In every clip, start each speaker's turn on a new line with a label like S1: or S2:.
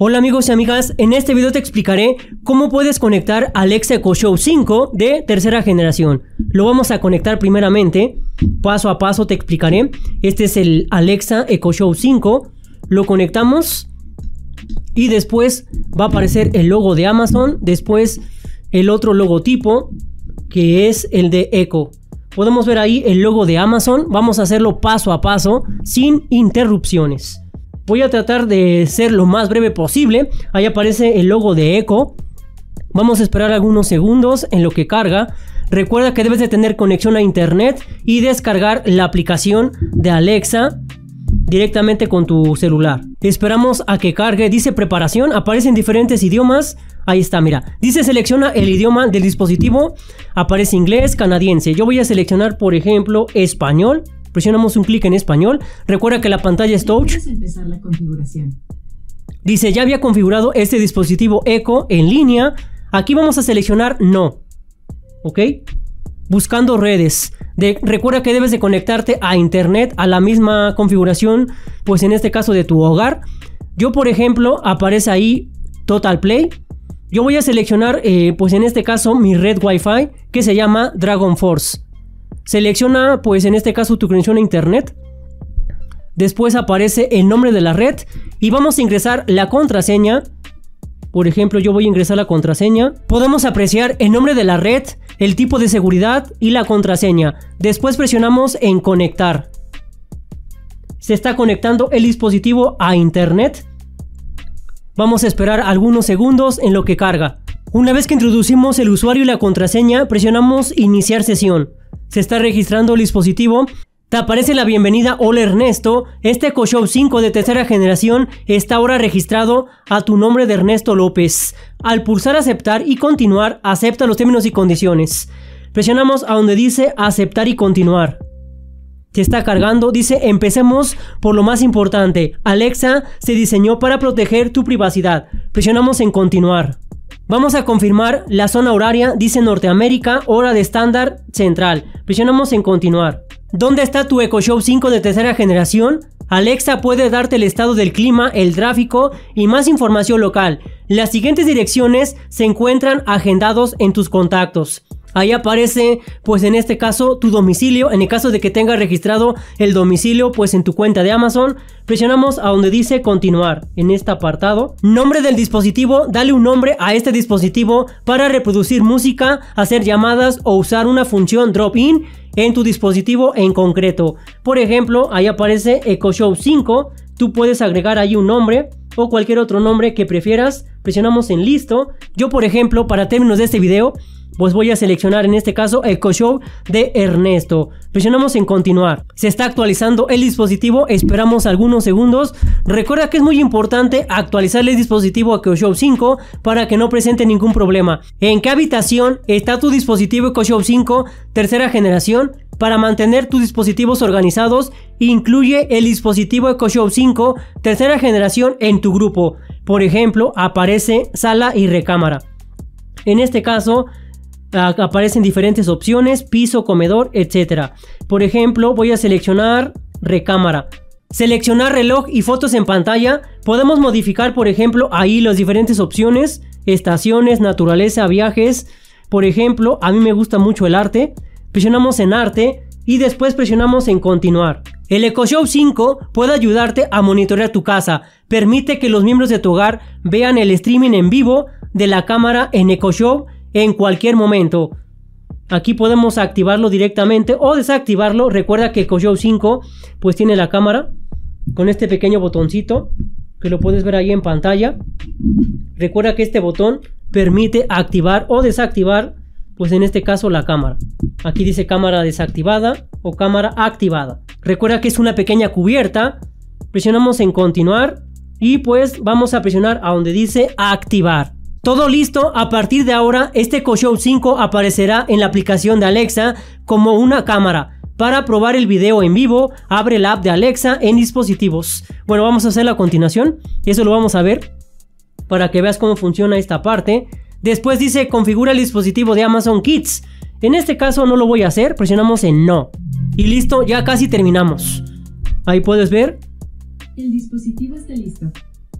S1: Hola amigos y amigas, en este video te explicaré cómo puedes conectar Alexa Echo Show 5 de tercera generación. Lo vamos a conectar primeramente, paso a paso te explicaré. Este es el Alexa Echo Show 5, lo conectamos y después va a aparecer el logo de Amazon, después el otro logotipo que es el de Echo. Podemos ver ahí el logo de Amazon, vamos a hacerlo paso a paso sin interrupciones. Voy a tratar de ser lo más breve posible. Ahí aparece el logo de Echo. Vamos a esperar algunos segundos en lo que carga. Recuerda que debes de tener conexión a internet y descargar la aplicación de Alexa directamente con tu celular. Esperamos a que cargue. Dice preparación, aparecen diferentes idiomas. Ahí está, mira. Dice selecciona el idioma del dispositivo. Aparece inglés, canadiense. Yo voy a seleccionar, por ejemplo, español. Presionamos un clic en español. Recuerda que la pantalla es touch.
S2: Empezar la configuración.
S1: Dice ya había configurado este dispositivo Echo en línea. Aquí vamos a seleccionar no. ¿Ok? Buscando redes. Recuerda que debes de conectarte a internet a la misma configuración. Pues en este caso de tu hogar. Yo por ejemplo aparece ahí Total Play. Yo voy a seleccionar pues en este caso mi red Wi-Fi que se llama Dragon Force. Selecciona pues en este caso tu conexión a internet. Después aparece el nombre de la red y vamos a ingresar la contraseña. Por ejemplo, yo voy a ingresar la contraseña. Podemos apreciar el nombre de la red, el tipo de seguridad y la contraseña. Después presionamos en conectar. Se está conectando el dispositivo a internet. Vamos a esperar algunos segundos en lo que carga. Una vez que introducimos el usuario y la contraseña, presionamos iniciar sesión. Se está registrando el dispositivo. Te aparece la bienvenida. Hola Ernesto. Este Echo Show 5 de tercera generación está ahora registrado a tu nombre de Ernesto López. Al pulsar aceptar y continuar, acepta los términos y condiciones. Presionamos a donde dice aceptar y continuar. Se está cargando. Dice empecemos por lo más importante. Alexa se diseñó para proteger tu privacidad. Presionamos en continuar. Vamos a confirmar la zona horaria, dice Norteamérica, hora de estándar central. Presionamos en continuar. ¿Dónde está tu Echo Show 5 de tercera generación? Alexa puede darte el estado del clima, el tráfico y más información local. Las siguientes direcciones se encuentran agendados en tus contactos. Ahí aparece, pues en este caso, tu domicilio. En el caso de que tengas registrado el domicilio, pues en tu cuenta de Amazon, presionamos a donde dice continuar. En este apartado, nombre del dispositivo, dale un nombre a este dispositivo para reproducir música, hacer llamadas o usar una función drop-in en tu dispositivo en concreto. Por ejemplo, ahí aparece Echo Show 5. Tú puedes agregar ahí un nombre o cualquier otro nombre que prefieras. Presionamos en listo. Yo, por ejemplo, para términos de este video, pues voy a seleccionar en este caso Echo Show de Ernesto. Presionamos en continuar. Se está actualizando el dispositivo. Esperamos algunos segundos. Recuerda que es muy importante actualizar el dispositivo Echo Show 5 para que no presente ningún problema. ¿En qué habitación está tu dispositivo Echo Show 5 tercera generación? Para mantener tus dispositivos organizados, incluye el dispositivo Echo Show 5 tercera generación en tu grupo. Por ejemplo, aparece sala y recámara. En este caso aparecen diferentes opciones, piso, comedor, etc. Por ejemplo, voy a seleccionar recámara. Seleccionar reloj y fotos en pantalla. Podemos modificar, por ejemplo, ahí las diferentes opciones. Estaciones, naturaleza, viajes. Por ejemplo, a mí me gusta mucho el arte. Presionamos en arte y después presionamos en continuar. El Echo Show 5 puede ayudarte a monitorear tu casa. Permite que los miembros de tu hogar vean el streaming en vivo de la cámara en Echo Show en cualquier momento. Aquí podemos activarlo directamente o desactivarlo. Recuerda que Echo Show 5 pues tiene la cámara con este pequeño botoncito que lo puedes ver ahí en pantalla. Recuerda que este botón permite activar o desactivar pues en este caso la cámara. Aquí dice cámara desactivada o cámara activada. Recuerda que es una pequeña cubierta. Presionamos en continuar y pues vamos a presionar a donde dice activar. Todo listo. A partir de ahora este Echo Show 5 aparecerá en la aplicación de Alexa como una cámara. Para probar el video en vivo, abre la app de Alexa en dispositivos. Bueno, vamos a hacerlo a continuación. Eso lo vamos a ver para que veas cómo funciona esta parte. Después dice configura el dispositivo de Amazon Kids. En este caso no lo voy a hacer. Presionamos en no. Y listo, ya casi terminamos. Ahí puedes ver.
S2: El dispositivo está listo.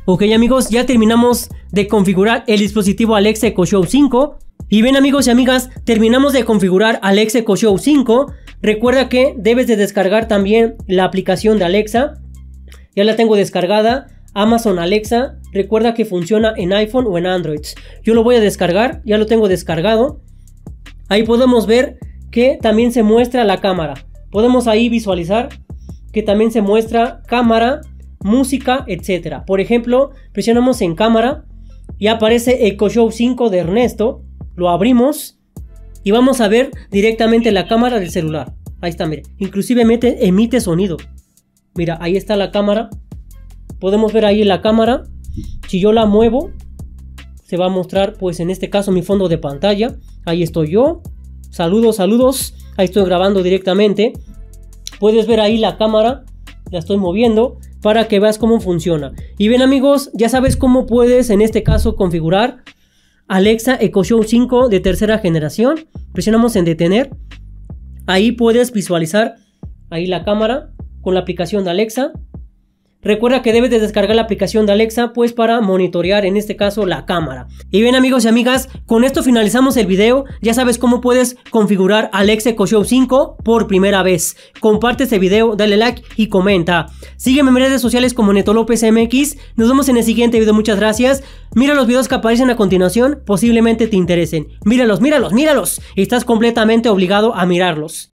S1: Ok amigos, ya terminamos de configurar el dispositivo Alexa Echo Show 5. Y bien amigos y amigas, terminamos de configurar Alexa Echo Show 5. Recuerda que debes de descargar también la aplicación de Alexa. Ya la tengo descargada, Amazon Alexa. Recuerda que funciona en iPhone o en Android. Yo lo voy a descargar, ya lo tengo descargado. Ahí podemos ver que también se muestra la cámara. Podemos ahí visualizar que también se muestra cámara, música, etcétera. Por ejemplo, presionamos en cámara y aparece Echo Show 5 de Ernesto. Lo abrimos y vamos a ver directamente la cámara del celular. Ahí está, mire. Inclusive emite sonido. Mira, ahí está la cámara. Podemos ver ahí la cámara. Si yo la muevo, se va a mostrar, pues en este caso, mi fondo de pantalla. Ahí estoy yo. Saludos, saludos. Ahí estoy grabando directamente. Puedes ver ahí la cámara. La estoy moviendo para que veas cómo funciona. Y bien amigos, ya sabes cómo puedes en este caso configurar Alexa Echo Show 5 de tercera generación. Presionamos en detener. Ahí puedes visualizar ahí la cámara con la aplicación de Alexa. Recuerda que debes de descargar la aplicación de Alexa pues para monitorear en este caso la cámara. Y bien amigos y amigas, con esto finalizamos el video. Ya sabes cómo puedes configurar Alexa Echo Show 5 por primera vez. Comparte este video, dale like y comenta. Sígueme en mis redes sociales como Neto López MX. Nos vemos en el siguiente video, muchas gracias. Mira los videos que aparecen a continuación, posiblemente te interesen. Míralos, míralos, míralos. Estás completamente obligado a mirarlos.